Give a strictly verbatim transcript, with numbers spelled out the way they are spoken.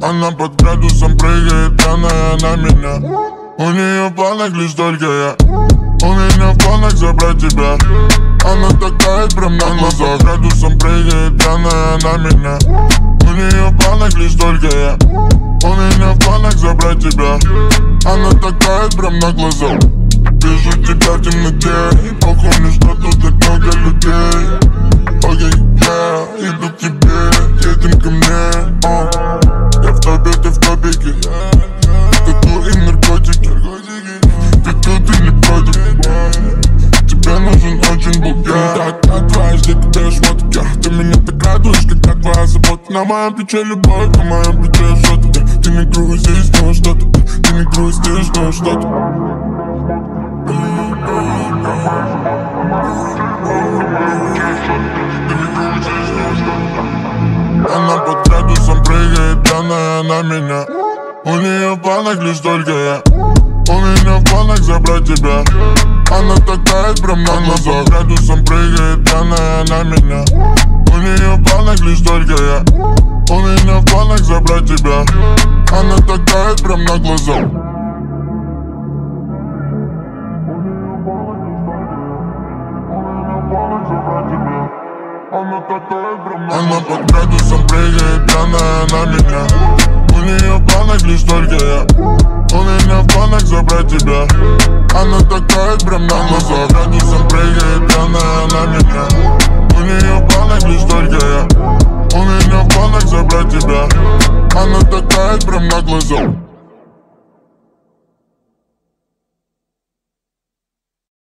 Она под градусом прыгает, пьяная на меня. У нее в планах лишь только я. У меня в планах забрать тебя. Она такая прям на глаза. Градусом прыгает, пьяная на меня. У нее в планах лишь только я. У меня в планах забрать тебя. Она такая прям на глаза. Вижу тебя в темноте. Похуй мне, что тут так много людей. Окей, я иду к тебе, едем ко мне. О, я в топе, ты в топике. Тату и наркотики. Ты тут и не против. Тебе нужен очень букет. Так, как дважды тебе шмотки. Ты меня так радуешь, когда твоя забота. На моем плече любовь, на моем плече что-то. Ты не грузишь, но что-то. Ты не грустишь, но что-то. Она под градусом прыгает, пьяная на меня. У нее в планах лишь только я. У меня в планах забрать тебя. Она такая прям на глаза. Градусом прыгает, пьяная на меня. У нее в планах лишь только я. У меня в планах забрать тебя. Она такая прям на глаза. Она под градусом прыгает, пьяная на меня. У нее в планах лишь только я. У меня в планах забрать тебя. Она такая прям на глаза. Градусом прыгает, пьяная на меня. У нее в планах лишь только я. У меня в планах забрать тебя. Она такая прям на глаза.